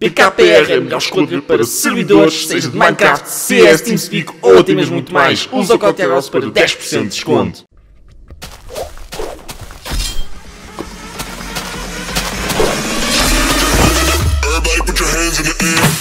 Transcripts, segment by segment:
PKPR é a melhor escolha para servidores, seja de Minecraft, CS, TeamSpeak ou até mesmo muito mais. Usa o código THOS para 10% de desconto. Everybody put your hands in the air.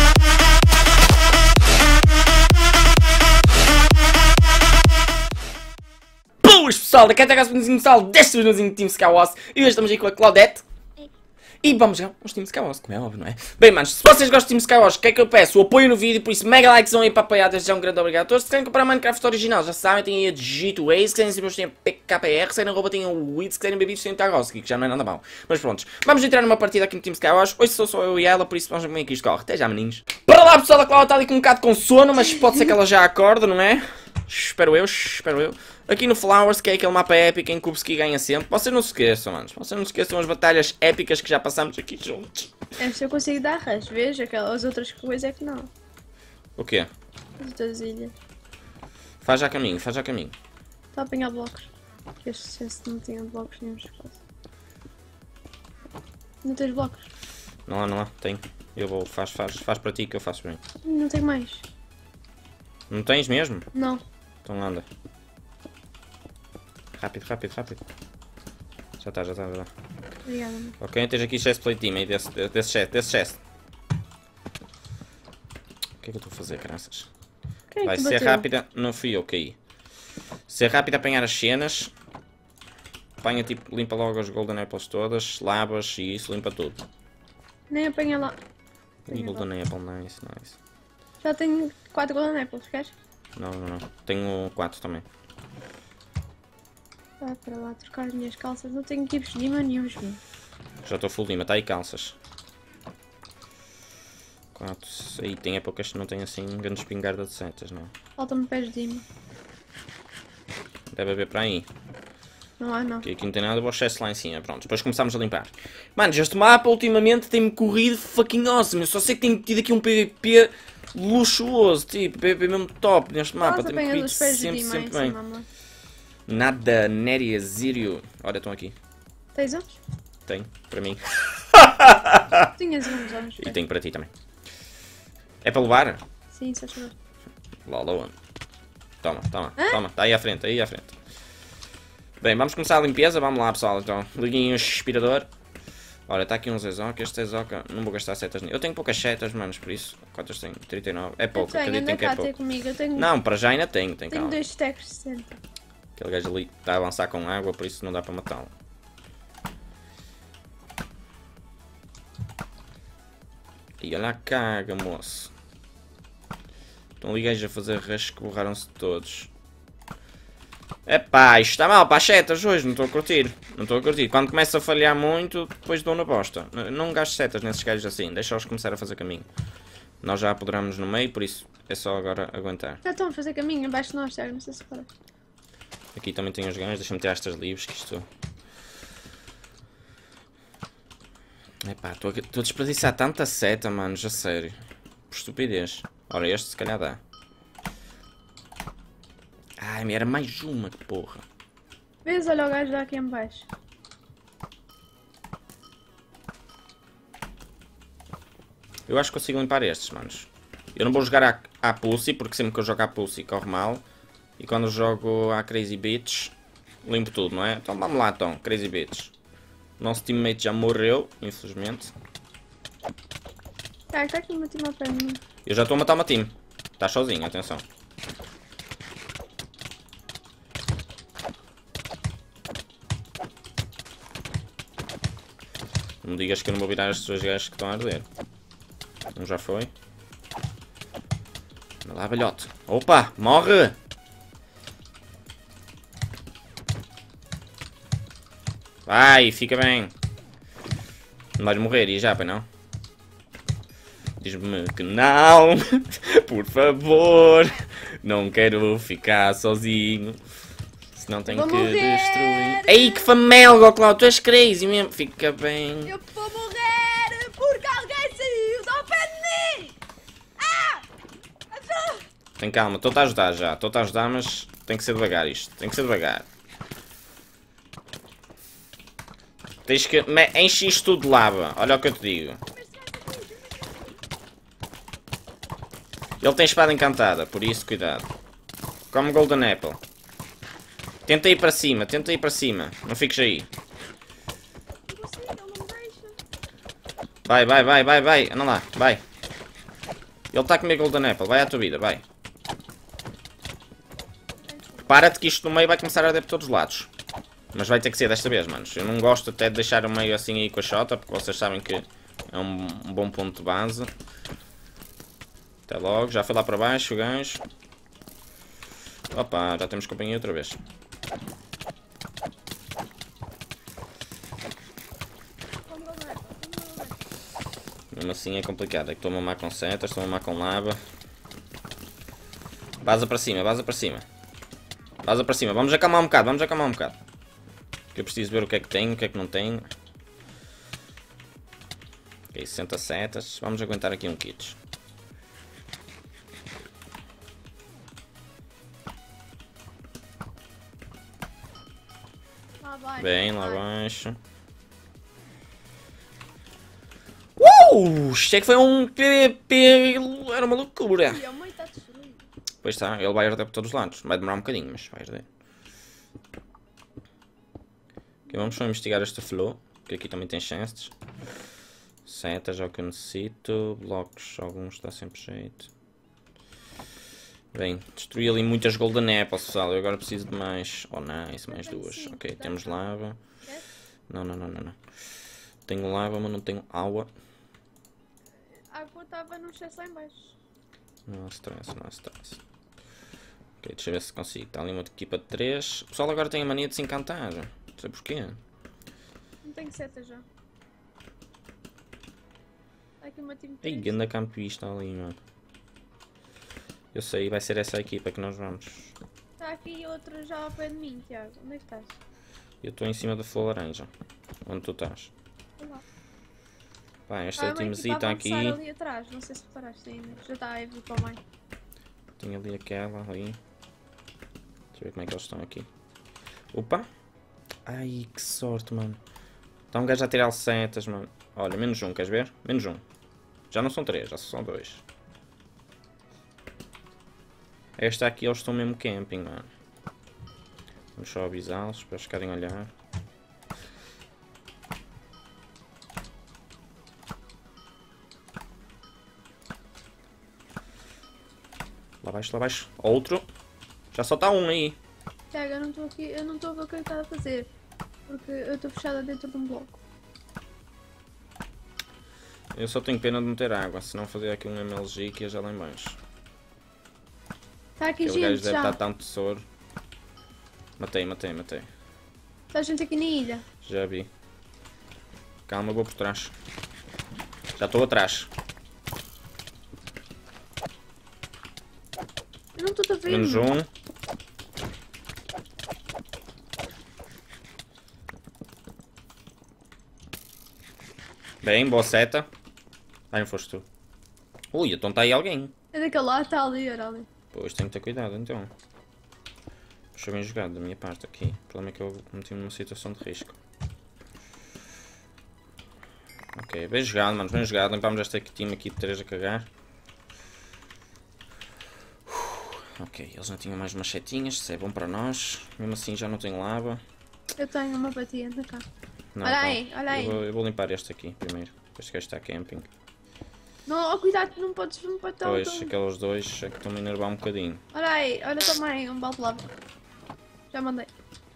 Boas pessoal, daqui até a bem-vindos pessoal deste vídeo de Team Skywars. E hoje estamos aí com a Claudette. E vamos jogar uns Team Skywars, como é óbvio, não é? Bem, manos, se vocês gostam de Team Skywars, o que é que eu peço? O apoio no vídeo, por isso mega likezão aí para apoiar, desde já um grande obrigado a todos. Se querem comprar Minecraft original, já sabem, tem aí a Digito Waze, se querem saber tem a PKPR, se querem arroba tem o Weed, se querem bebidos tem o Tagoski, que já não é nada mal. Mas prontos, vamos entrar numa partida aqui no Team Skywars. Hoje sou só eu e ela, por isso vamos ver como é que isto corre. Até já, meninos. Para lá, pessoal, a Cláudia está ali com um bocado com sono, mas pode ser que ela já acorde, não é? Espero eu. Aqui no Flowers, que é aquele mapa épico em que o Kubski ganha sempre. Vocês não se esqueçam, manos. Vocês não se esqueçam as batalhas épicas que já passamos aqui juntos. Esta eu consigo dar rush, veja, aquelas outras coisas é que não. O quê? As outras ilhas. Faz já caminho, faz já caminho. Está a apanhar blocos. Este não tinha blocos nenhum espaço. Não tens blocos? Não há, tenho. Eu vou, faz para ti que eu faço bem. Não tenho mais. Não tens mesmo? Não. Então anda. Rápido. Já está. Obrigada, mãe. Ok, tens aqui chest plate team aí desse chest. O que é que eu estou a fazer, graças? Quem é Vai que te ser bateu? rápida, não fui eu que caí. Ser rápida a apanhar as cenas. Apanha tipo, limpa logo as golden apples todas, lavas e isso, limpa tudo. Nem apanha lá. E golden apple, nice. Já tenho 4 golden apples, queres? Não. Tenho 4 também. Vai para lá trocar as minhas calças. Não tenho equipes de lima nenhums, meu. Já estou full lima, está aí calças. 4. Aí tem épocas que não tem assim grande espingarda de setas, não. Faltam-me pés de lima. Deve haver para aí. Não há, não. Aqui não tem nada, vou excesso lá em cima. Pronto, depois começamos a limpar. Mano, este mapa ultimamente tem-me corrido fucking awesome. Eu só sei que tenho tido aqui um PVP luxuoso, tipo, PVP mesmo top neste mapa. Nossa, Tem-me corrido os pés de lima sempre em bem. cima, amor. Nada, Néria, Zírio. Olha, estão aqui. Tens uns? Tenho, para mim. Tinhas uns anos. E tenho para ti também. É para levar? Sim, só chover. Lola. Toma. Está aí à frente, Bem, vamos começar a limpeza. Vamos lá, pessoal, então. Liguem o aspirador. Olha, está aqui um Zezoka. Este Zezoka, não vou gastar setas nele. Eu tenho poucas setas, manos, por isso. Quantas tenho? 39. É pouco, acreditem que é pouco. Comigo. Eu tenho, Não, para já ainda tenho tenho calma. 2 stacks de 60. Aquele gajo ali está a avançar com água, por isso não dá para matá-lo. E olha a caga, moço. Estão ali gajos a fazer rush que borraram-se todos. Epá, isto está mal para as setas hoje, não estou a curtir. Quando começa a falhar muito, depois dou na bosta. Não gasto setas nesses gajos assim, deixa-os começar a fazer caminho. Nós já apoderamos no meio, por isso é só agora aguentar. Já estão a fazer caminho abaixo de nós, Tiago, não sei se para. Aqui também tem os gajos, deixa-me ter estas livres, que isto... Epá, estou a desperdiçar tanta seta, mano, já sério. Por estupidez. Ora, este se calhar dá. Ai, era mais uma, que porra. Vês, olha o gajo lá aqui em baixo. Eu acho que consigo limpar estes, manos. Eu não vou jogar à Pulse, porque sempre que eu jogo à Pulse corre mal. E quando eu jogo à Crazy Bitch, limpo tudo, não é? Então vamos lá, então, Crazy Bitch. O nosso teammate já morreu, infelizmente. Tiago, está aqui uma team para mim. Eu já estou a matar uma team. Estás sozinho, atenção. Não me digas que eu não vou virar estes dois gajos que estão a arder. Um já foi. Anda lá, velhote. Opa, morre! Vai, fica bem. Não vais morrer e já, pai, não? Diz-me que não. Por favor. Não quero ficar sozinho. Senão tenho que destruir. Ei, que famelgo, Cláudio. Tu és crazy mesmo. Fica bem. Eu vou morrer porque alguém saiu do pé de mim! Ah! Tem calma, estou-te a ajudar já. Estou-te a ajudar, mas tem que ser devagar isto. Tem que ser devagar. Tens que... Enche isto tudo de lava. Olha o que eu te digo. Ele tem espada encantada, por isso cuidado. Come Golden Apple. Tenta ir para cima, tenta ir para cima. Não fiques aí. Não consigo, ele não me deixa. Vai, vai, vai, vai, vai. Anda lá, vai. Ele está a comer Golden Apple, vai à tua vida, vai. Para-te que isto no meio vai começar a arder por todos os lados. Mas vai ter que ser desta vez, manos. Eu não gosto até de deixar o meio assim aí com a shota, porque vocês sabem que é um bom ponto de base. Até logo, já foi lá para baixo o gancho. Opa, já temos companhia outra vez. Mesmo assim é complicado, é que estou a mamar com setas, estou a mamar com lava. Vaza para cima, vaza para cima. Vaza para cima, vamos acalmar um bocado, vamos acalmar um bocado. Que eu preciso ver o que é que tenho, o que é que não tenho. Ok, 60 setas, vamos aguentar aqui um kit. Lá vai. Bem, lá vai. abaixo. Isto é que foi um PVP, era uma loucura. Ui, a mãe está destruída. Pois está, ele vai arder por todos os lados. Vai demorar um bocadinho, mas vai arder. Ok, vamos só investigar esta flow, que aqui também tem chances. Setas é o que eu necessito. Blocos, alguns dá sempre jeito. Bem, destruí ali muitas Golden Apples, pessoal. Eu agora preciso de mais. Oh, nice, mais duas. Ok, temos lava. Não, não, não, não, não. Tenho lava, mas não tenho água. A água estava no excesso lá em baixo. Não há stress, não há stress. Ok, deixa eu ver se consigo. Está ali uma equipa de 3. O pessoal agora tem a mania de se encantar. Não sei porquê. Não tenho seta já. Está aqui uma time Ei, triste. ganda campista ali, mano. Eu sei, vai ser essa a equipa que nós vamos. Está aqui outra já ao pé de mim, Tiago. Onde é que estás? Eu estou em cima da flor laranja. Onde tu estás? Olá. Pá, esta Uma equipa timezita a aqui. avançar ali atrás. Não sei se reparaste ainda. Já está a vir para o meio. Tem ali aquela ali. Deixa eu ver como é que eles estão aqui. Opa! Ai, que sorte, mano. Está um gajo a tirar setas, mano. Olha, menos um, queres ver? Menos um. Já não são 3, já são 2. Esta aqui eles estão mesmo camping, mano. Vamos só avisá-los para eles ficarem a olhar. Lá baixo, lá baixo. Outro. Já só está um aí. Tiago, eu não estou aqui. Eu não estou a ver o que ele está a fazer. Porque eu estou fechada dentro de um bloco. Eu só tenho pena de não ter água. Se não fazer aqui um MLG que ia já lá em baixo. Está aqui Aquele gajo gente deve já. estar tão tesouro. Matei, matei, matei. Está gente aqui na ilha. Já vi. Calma, eu vou por trás. Já estou atrás. Eu não estou a ver. Menos um. Bem, boa seta. Ai, não foste tu. Ui, então está aí alguém. É daquele lá, está ali, olha ali. Pois, tenho que ter cuidado então. Puxa bem jogado da minha parte aqui. O problema é que eu meti-me numa situação de risco. Ok, bem jogado, manos, bem jogado. Limpámos esta time aqui de 3 a cagar. Ok, eles não tinham mais umas setinhas, isso é bom para nós. Mesmo assim já não tenho lava. Eu tenho uma batia, anda cá. Não, Olha calma. aí, olha aí. Eu vou limpar este aqui primeiro. Este gajo está camping. Não, oh, cuidado, não pode estar Pois, tão... aqueles dois é que estão-me a enervar um bocadinho. Olha aí, olha também, um balde de lava. Já mandei.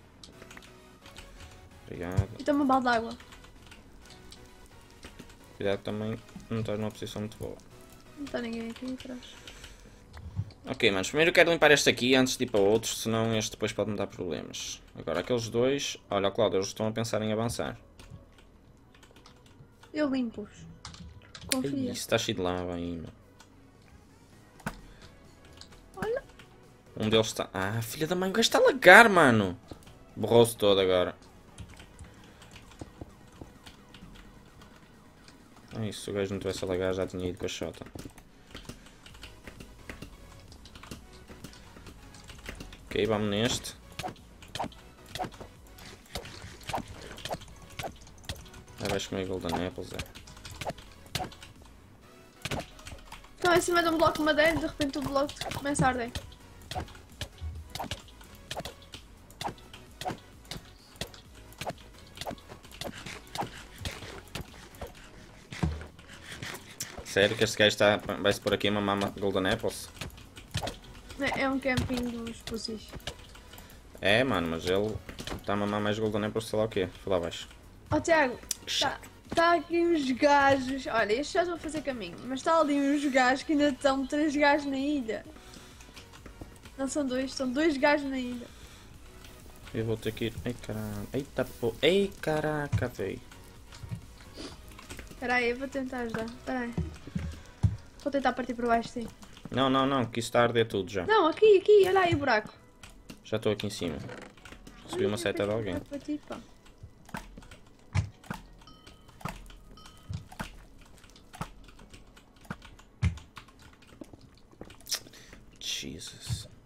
Obrigado. E também um balde de água. Cuidado que também não estás numa posição muito boa. Não está ninguém aqui atrás. Ok, manos, primeiro eu quero limpar este aqui antes de ir para outros, senão este depois pode me dar problemas. Agora, aqueles dois... Olha, Cláudio, eles estão a pensar em avançar. Eu limpo-os. Ei, Confia. isso está cheio de lava ainda. Olha. Um deles está... Ah, filha da mãe, o gajo está a lagar, mano. Borrou-se todo agora. Ah, se o gajo não tivesse a lagar já tinha ido com a shota. Ok, vamos neste. Ah, vais comer Golden Apples, é. Estão em cima de um bloco de madeira e de repente o bloco começa a arder. Sério que este gajo vai-se por aqui a mamar Golden Apples? É um camping dos pussies. É, mano, mas ele está a mamar mais Golden Apples, sei lá o quê. Foi lá abaixo. Oh Tiago, tá aqui uns gajos. Olha, estes já vão fazer caminho, mas está ali uns gajos que ainda estão 3 gajos na ilha. Não são 2, são 2 gajos na ilha. Eu vou ter que ir. Ai caralho. Eita pô. Ei caraca, véi. Espera aí, eu vou tentar ajudar. Espera aí. Vou tentar partir por baixo, sim. Não, não, não, que isso está a arder tudo já. Não, aqui, aqui, olha aí o buraco. Já estou aqui em cima. Recebi uma seta de alguém. Vai partir, pá. Jesus.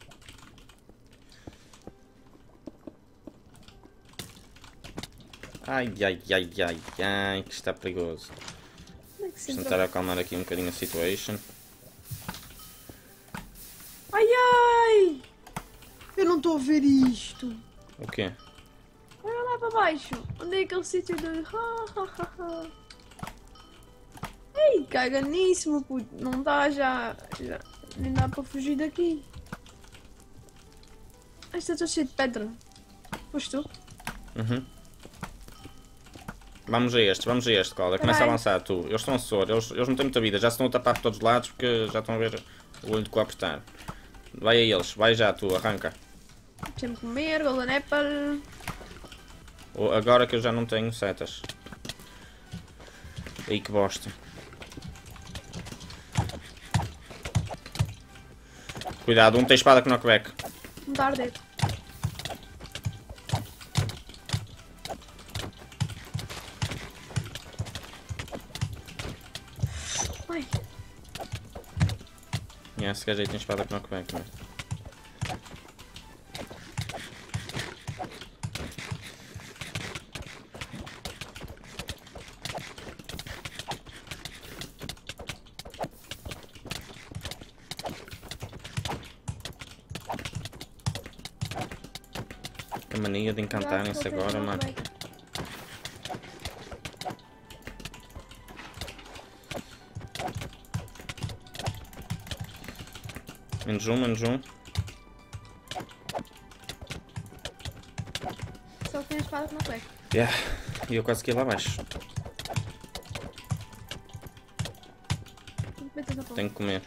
Ai, ai, ai, ai, ai, que está perigoso. Como é que se Vou entra? tentar acalmar aqui um bocadinho a situation. Ai, ai! Eu não estou a ver isto. O quê? Olha lá para baixo. Onde é aquele sítio de... Ei, caganíssimo, puto. Não dá já... Nem dá para fugir daqui. Isto está cheio de pedra. Foste tu? Uhum. Vamos a este, Cláudia. Começa a Peraí. avançar, tu. Eles estão a soro, eles não têm muita vida. Já se estão a tapar por todos os lados porque já estão a ver o olho de cu a apertar. Vai a eles, vai já, tu, arranca. Deixa-me comer, golden apple. Agora que eu já não tenho setas. Aí que bosta. Cuidado, um tem espada com knockback. Não está a arder. Ai, Esse gajo aí tem espada com knockback, não é? A mania de encantarem-se agora, mano. Menos um, menos um. Só tem a espada que não pega. Yeah. E eu quase que ia lá abaixo. Metas na ponta. Tenho que comer.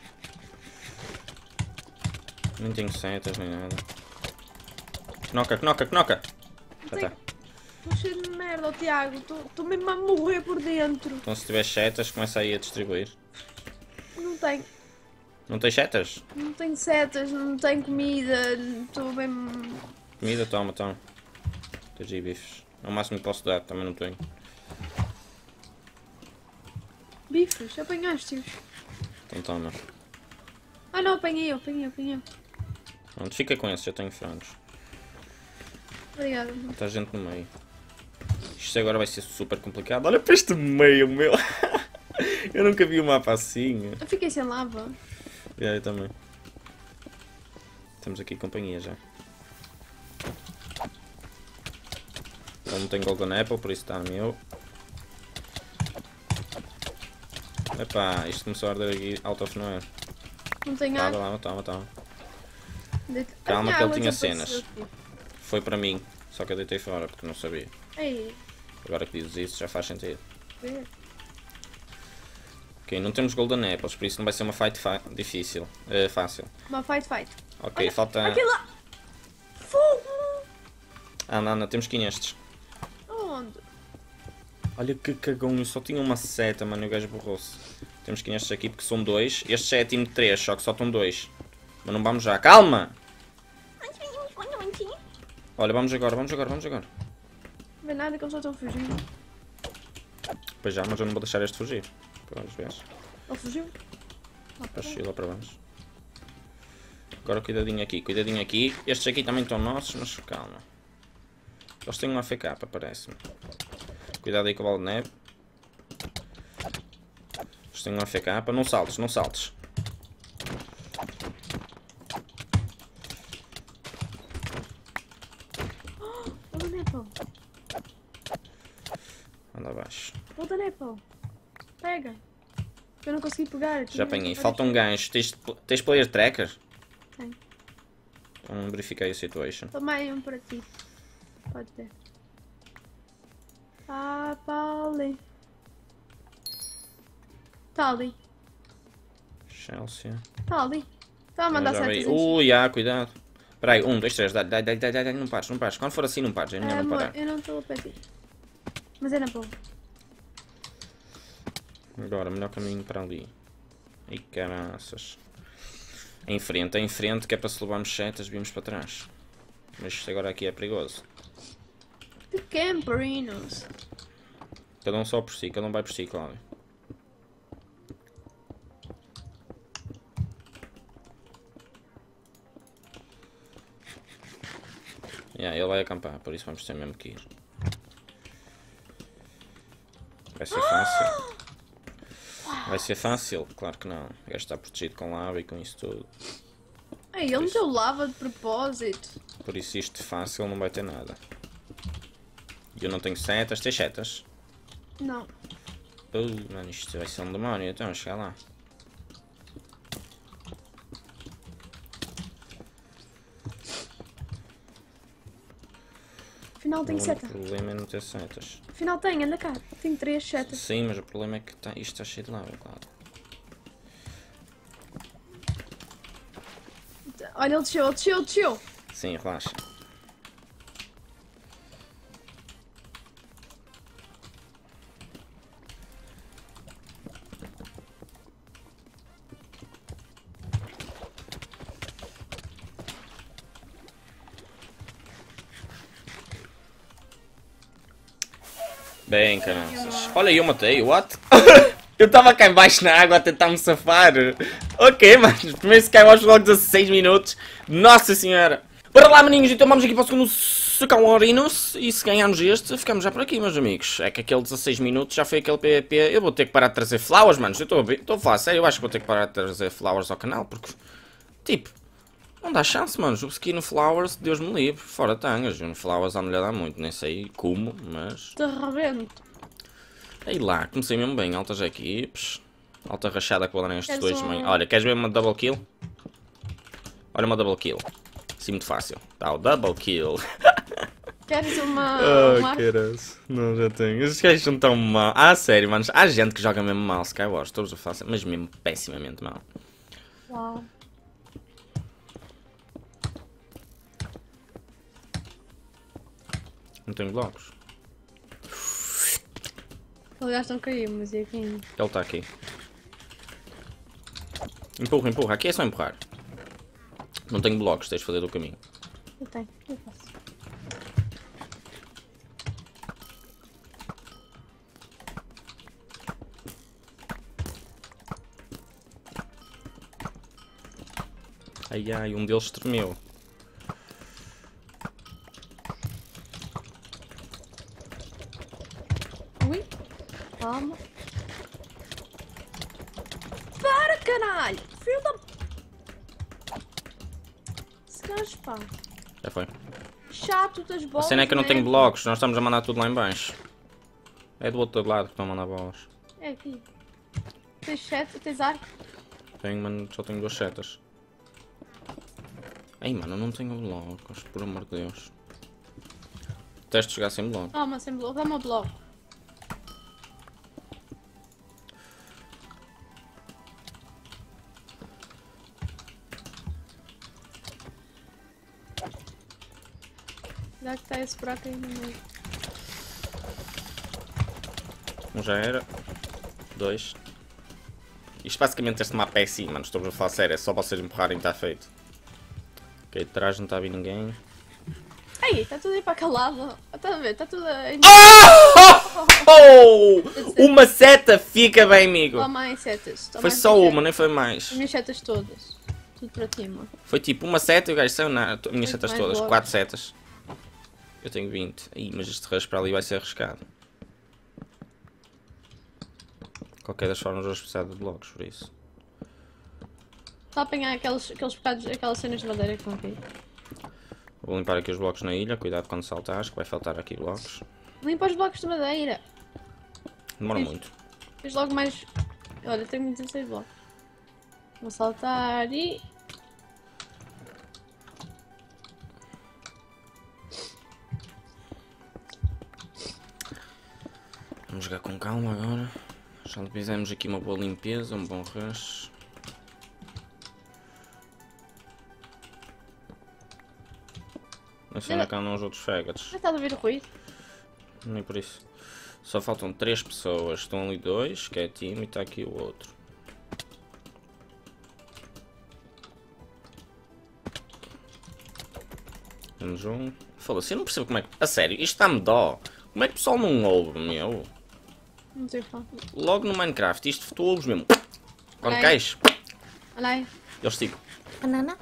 Nem tenho setas nem nada. Knoca, knoca, knoca! Já Tem- tá. Estou cheio de merda, oh, Tiago. Estou mesmo a morrer por dentro. Então se tiver setas, começa aí a distribuir. Não tenho. Não tens setas? Não tenho setas, não tenho comida. Estou bem. Comida, toma, toma. Tens aí bifes. É o máximo que posso dar, também não tenho. Bifes, apanhaste-os. Então toma. Ah não, apanhei eu, apanhei eu, apanhei eu. Pronto, fica com esse, já tenho frangos. Obrigada. Está gente no meio. Isto agora vai ser super complicado. Olha para este meio, meu. Eu nunca vi um mapa assim. Eu fiquei sem lava. Eu também. Temos aqui companhia já. Então não tenho Golden Apple, por isso está meu. Epá, isto começou a arder aqui out of nowhere. Não tenho Toma água. lá, toma, toma. Deita- Calma A minha que ele água tinha desapareceu cenas. aqui. Foi para mim, só que eu deitei fora porque não sabia. Ei, Agora que dizes isso já faz sentido. vê. Ok, não temos Golden Apples, por isso não vai ser uma fight difícil. Fácil. Uma fight fight. Ok, Olha, falta... aquilo lá! Fogo! Anda, anda, temos que ir nestes. Onde? Olha que cagão, eu só tinha uma seta, mano, e o gajo borrou-se. Temos que ir nestes aqui porque são dois. Este já é time de 3, só que só estão 2. Mas não vamos já, calma! Olha, vamos agora, vamos agora, vamos agora. Não vê nada que eles já estão fugindo. Pois já, mas eu não vou deixar este fugir. Às vezes. Ele fugiu? Acho que lá para baixo. Agora cuidadinho aqui, cuidadinho aqui. Estes aqui também estão nossos, mas calma. Eles têm um AFK, parece-me. Cuidado aí com a bola de neve. Eles têm um AFK. Não saltes, não saltes. Golden Apple. Anda abaixo. Golden Apple. Pega. Eu não consegui pegar. Já apanhei. Falta um gancho. Tens player tracker? Tenho. Então verifiquei a situation. Tomei um para ti. Pode ver. Ah, tá ali. Tá ali. Chelsea. Tá ali. Tá a mandar Já setas veio. em Ui, cuidado. Espera aí, 1, 2, 3, dá, não pares, não pares. Quando for assim não pares, é melhor não amor, parar. eu não estou a pedir. Mas é na boa. Agora, melhor caminho para ali. Ai caraças. Em frente, que é para se levarmos setas, vimos para trás. Mas isto agora aqui é perigoso. De camperinos. Cada um só por si, cada um vai por si, Cláudio. Yeah, ele vai acampar, por isso vamos ter mesmo que ir. Vai ser fácil. Vai ser fácil? Claro que não. O gajo está protegido com lava e com isso tudo. Ei, ele meteu lava de propósito. Por isso isto fácil não vai ter nada. Eu não tenho setas. Tens setas? Não. Mano, isto vai ser um demónio. Então, chegar lá. Afinal tenho O seta. problema é não ter setas. Afinal tenho, anda cá. Tenho 3 setas. Sim, mas o problema é que isto está cheio de lava, claro. Olha, ele desceu. Sim, relaxa. Bem, caraças. Olha, eu matei, what? Eu estava cá embaixo na água a tentar me safar. Ok, mas primeiro se caiu aos logo 16 minutos. Nossa senhora. Bora lá, maninhos, então vamos aqui para o segundo Sucalorinos. E se ganharmos este, ficamos já por aqui, meus amigos. É que aquele 16 minutos já foi aquele PvP. Eu vou ter que parar de trazer flowers, manos. Eu estou a falar sério, eu acho que vou ter que parar de trazer flowers ao canal, porque... Tipo... Não dá chance, mano. O skin no Flowers, Deus me livre. Fora tangas. No Flowers a mulher dá muito. Nem sei como, mas... De rebento. Aí lá, comecei mesmo bem. Altas equipes. Alta rachada que vou dar nestes dois. um- Olha, queres ver uma double kill? Olha uma double kill. Assim muito fácil. Tá, o double kill. Queres uma... caras. Não, já tenho. Estes gajos são tão mal. Ah, sério, mano. Há gente que joga mesmo mal Skywars. Todos a faço. Mas mesmo pessimamente mal. Uau. Não tenho blocos. Eles gastam cair, mas e aqui? Ele está aqui. Empurra, empurra. Aqui é só empurrar. Não tenho blocos, tens de fazer do caminho. Eu tenho, eu faço. Ai ai, um deles tremeu. Ui. Calma. Para, caralho! Filho da... Esse gajo, pá. Já foi. Chato das A bolas. cena é que eu não tenho né? blocos, nós estamos a mandar tudo lá em baixo. É do outro lado que estão a mandar bolas. É aqui. Tens sete, tens arco. Tenho, mano, só tenho 2 setas. Ei, mano, eu não tenho blocos, por amor de Deus. Teste jogar sem bloco. Toma, sem bloco. Dá-me o bloco. Já que está esse buraco aí no meio. Um já era. 2. Isto basicamente este mapa é assim, mano, estou a falar sério, é só vocês empurrarem e está feito. Ok, de trás não está a vir ninguém. Ei, está tudo aí para aquele lado. Está a ver? Está tudo aí. Oh! Uma seta fica bem, amigo. Toma mais setas. Toma Foi mais só setas. uma, nem foi mais. As minhas setas todas. Tudo para ti, mano. Foi tipo uma seta e o gajo saiu na... Minhas Muito setas mais todas, logo. 4 setas. Eu tenho 20. Ih, mas este rush para ali vai ser arriscado. Qualquer das formas vou precisar de blocos, por isso. Só apanhar aqueles bocados, aquelas cenas de madeira que estão aqui. Vou limpar aqui os blocos na ilha, cuidado quando saltares, que vai faltar aqui blocos. Limpa os blocos de madeira. Demora Isso. muito. Fiz logo mais. Olha, tenho 16 blocos. Vou saltar e. Vamos jogar com calma agora. Já fizemos aqui uma boa limpeza, um bom rush. Não sei onde é que andam os outros faggots. Já estás a ouvir o ruído? Nem por isso. Só faltam 3 pessoas. Estão ali 2, que é time, e está aqui o outro. Temos um. Foda-se, eu não percebo como é que. A sério, isto dá-me dó. Como é que o pessoal não ouve, meu? Não sei falar. Logo no Minecraft, isto tu ouves mesmo. Quando Ok. cais, Olha aí. eles ficam. Banana?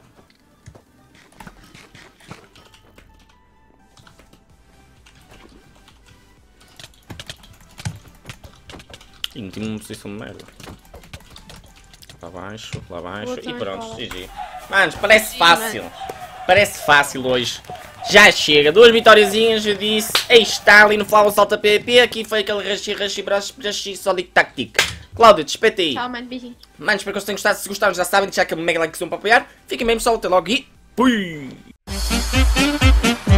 E não tinha uma posição de merda. Lá abaixo Vou e também pronto, falar. GG. Manos, parece fácil. Parece fácil hoje. Já chega, 2 vitóriazinhas, eu disse. Aí está, ali no Flower Salta PvP. Aqui foi aquele rachi, só digo tac-tic. Cláudia, despete aí. Tchau, mano. Beijinho. Mano, espero que vocês tenham gostado. Se gostaram, já sabem, deixar aquele mega like para apoiar. Fiquem mesmo só até logo e fui!